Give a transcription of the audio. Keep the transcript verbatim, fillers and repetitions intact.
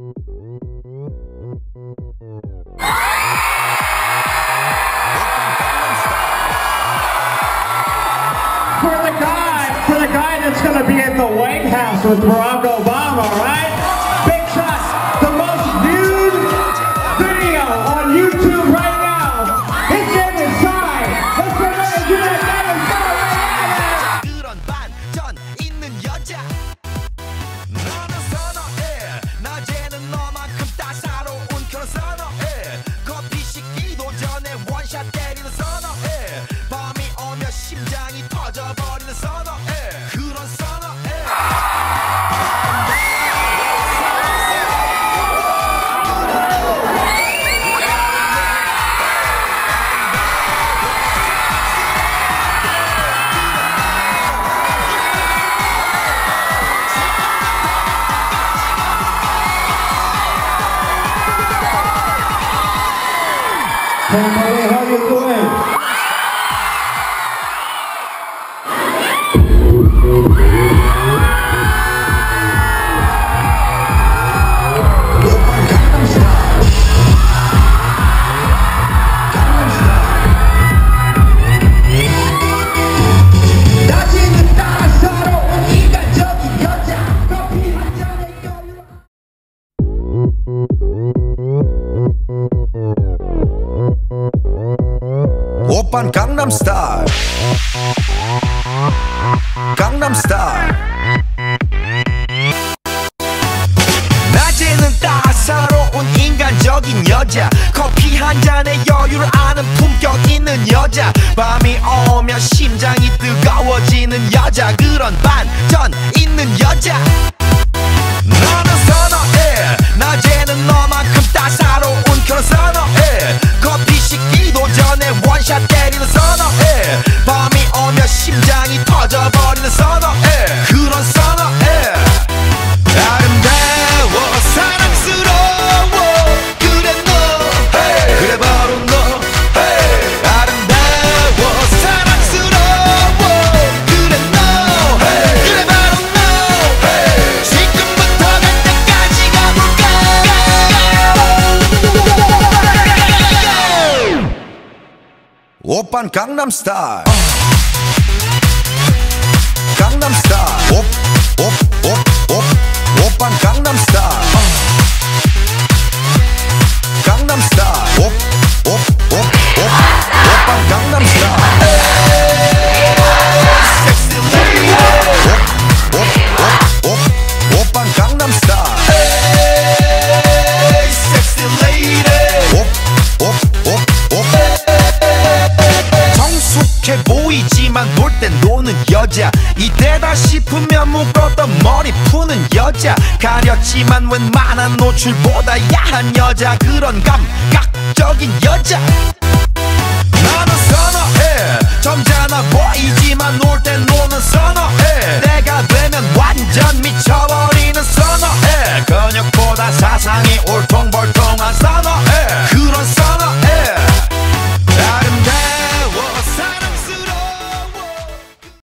For the guy, for the guy that's going to be at the White House with Barack Obama, right? Big shot, the most viewed video on YouTube right now. His name is Sai. Let's go ahead and do that name is Sai right now. 그런 반전 있는 여자. 너는 선어해. 낮에는 너만큼 따사로운 그런 선어해. 커피 식기도 전에 원샷 때리는 선어해. 밤이 오면 심장이 터져버리는 선어해. 그런 선어해. Hey, buddy, how you doing? 오빤 강남스타일 강남스타일 낮에는 따사로운 인간적인 여자 커피 한 잔에 여유를 아는 품격 있는 여자 밤이 오면 심장이 뜨거워지는 여자 그런 반전 있는 여자 너는 선어해 낮에는 너만큼 따사로운 그런 선어해 커피 식기도 전에 원샷 때리는 선어해 밤이 오면 심장이 터져버리는 선어해 그런 선어해 아름다워 사랑스러워 그래 너 hey. 그래 바로 너 hey. 아름다워 사랑스러워 그래 너 hey. 그래 바로 너 hey. 지금부터 갈 때까지 가볼까 오빤 강남스타일 강남스타일 옵옵옵옵 오빤 강남스타일 강남스타일 옵옵옵옵 오빤 강남스타일 섹시 레이디 옵옵옵옵 오빤 강남스타일 섹시 레이디 옵옵옵옵 성숙해 보이지만 놀 땐 노는 여자 이때다 싶으면 묶었던 머리 푸는 여자 가렸지만 웬만한 노출보다 야한 여자 그런 감각적인 여자